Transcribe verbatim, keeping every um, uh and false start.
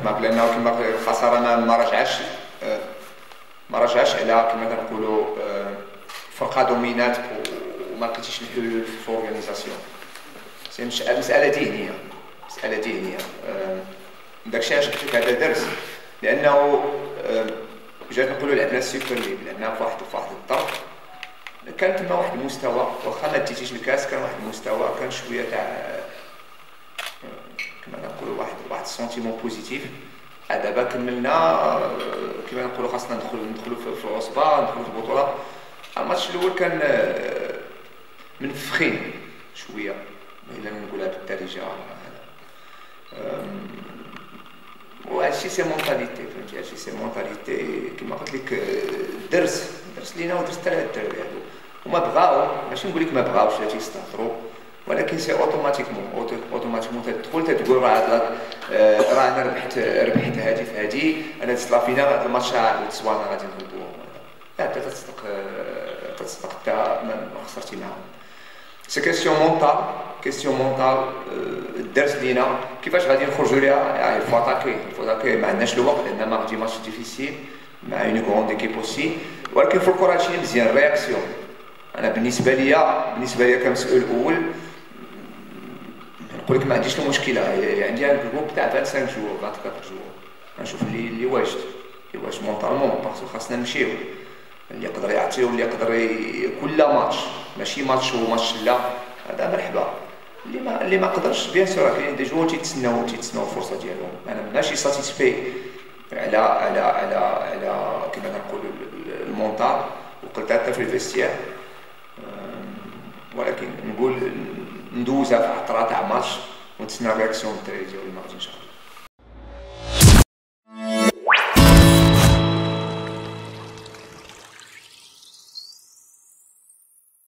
كما لانه كما الخساره ما ما رجعش ما رجعش على كما كنقولوا فرقه دومينات وما لقيتيش الحلول في الاورغانيزاسيون. سي مساله ذهنيه، مساله ذهنيه. داكشي علاش قلت لك هذا درس، لانه جات نقولوا لعبنا السوبر ليغ، لعبنا فواحد فواحد الظرف كان تما واحد المستوى، واخا ما ديتيش الكاس كان واحد المستوى، كان شويه تاع كما نقولوا واحد واحد السونتيمون بوزيتيف. دابا كملنا كما نقولوا خاصنا ندخلوا ندخلوا في العصبه، ندخلوا في البطوله. الماتش الاول كان منفخين شويه الا نقولها بالدارجه، وهادشي سي مونطاليتي، فهمتي؟ هادشي سي مونطاليتي كما قلت لك. درس درس لينا ودرس حتى لهاد الدراري هادو، وما بغاو، ماشي نقول لك ما بغاوش لا تيستهتروا، ولكن سي اوتوماتيكمون اوتوماتيكمون تدخل تتقول راه راه انا ربحت ربحت هادي في هادي، انا تسلافينا هاد الماتش وتسوانا غادي نغلبوهم. لا حتى تصدق تصدق حتى ما خسرتي معاهم. سي كيسيون مونطال، كيسيون مونطال. الدرس لينا كيفاش غادي نخرجوا ليها، الفو اتاكي الفو اتاكي ما عندناش الوقت لان ماردي ماتش ديفيسيل مع اون كروند ايكيب اوسي، ولكن في الكره هادشي مزيان رياكسيون. انا بالنسبه ليا بالنسبه ليا كمسؤول اول نقول لك ما عنديش المشكله، عندي ان جروب تاع خمسة وعشرين جوور أربعة وعشرين جوور، نشوف اللي اللي واجد اللي واجد مونطالمون، باسكو خاصنا نمشيو، اللي يقدر يعطيو اللي يقدر ي... كل ماتش ماشي ماتش وماتش لا، هذا مرحبا. اللي ما اللي ما قدرش بيان سور كاين دي جوور تيتسناو تيتسناو الفرصه ديالهم. انا ماشي ساتيسفي على على على على كما نقولوا المونطال، وقلت حتى في الفيستير، ولكن نقول ندوزها في عطره تاع ماتش ونتسنى الرياكسيون الدراري ديالو المغرب ان شاء الله.